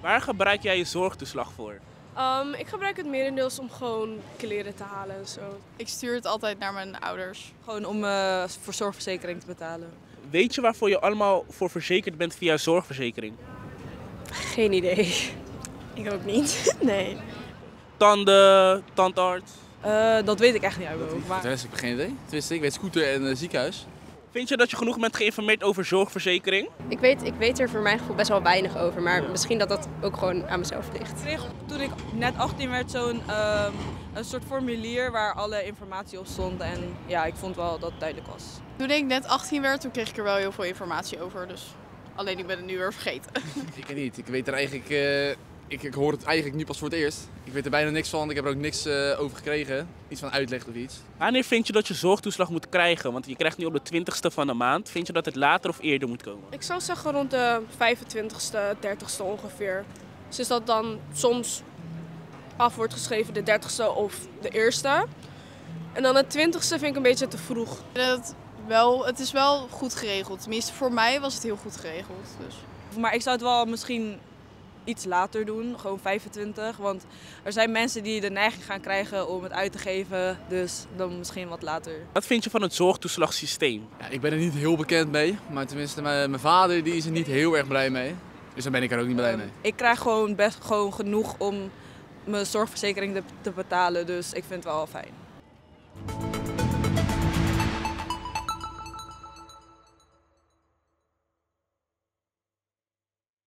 Waar gebruik jij je zorgtoeslag voor? Ik gebruik het merendeels om gewoon kleren te halen en zo. Ik stuur het altijd naar mijn ouders. Gewoon om voor zorgverzekering te betalen. Weet je waarvoor je allemaal voor verzekerd bent via zorgverzekering? Geen idee. Ik ook niet. Nee. Tanden, tandarts. Dat weet ik echt niet uit mijn hoofd. De rest heb ik geen idee. Tenminste, ik weet scooter en ziekenhuis. Vind je dat je genoeg bent geïnformeerd over zorgverzekering? Ik weet er voor mijn gevoel best wel weinig over, maar misschien dat dat ook gewoon aan mezelf ligt. Ik kreeg toen ik net 18 werd zo'n een soort formulier waar alle informatie op stond. En ja, ik vond wel dat het duidelijk was. Toen ik net 18 werd, toen kreeg ik er wel heel veel informatie over. Dus alleen ik ben het nu weer vergeten. Ik weet niet. Ik weet er eigenlijk... Ik hoor het eigenlijk nu pas voor het eerst. Ik weet er bijna niks van. Ik heb er ook niks over gekregen. Iets van uitleg of iets. Wanneer vind je dat je zorgtoeslag moet krijgen? Want je krijgt nu op de 20ste van de maand. Vind je dat het later of eerder moet komen? Ik zou zeggen rond de 25ste, 30ste ongeveer. Dus dat dan soms af wordt geschreven de 30ste of de 1ste. En dan de 20ste vind ik een beetje te vroeg. Het is wel goed geregeld. Tenminste, voor mij was het heel goed geregeld. Dus. Maar ik zou het wel misschien iets later doen, gewoon 25. Want er zijn mensen die de neiging gaan krijgen om het uit te geven. Dus dan misschien wat later. Wat vind je van het zorgtoeslagsysteem? Ja, ik ben er niet heel bekend mee. Maar tenminste, mijn vader die is er niet heel erg blij mee. Dus daar ben ik er ook niet blij mee. Ik krijg gewoon best gewoon genoeg om mijn zorgverzekering te betalen. Dus ik vind het wel fijn.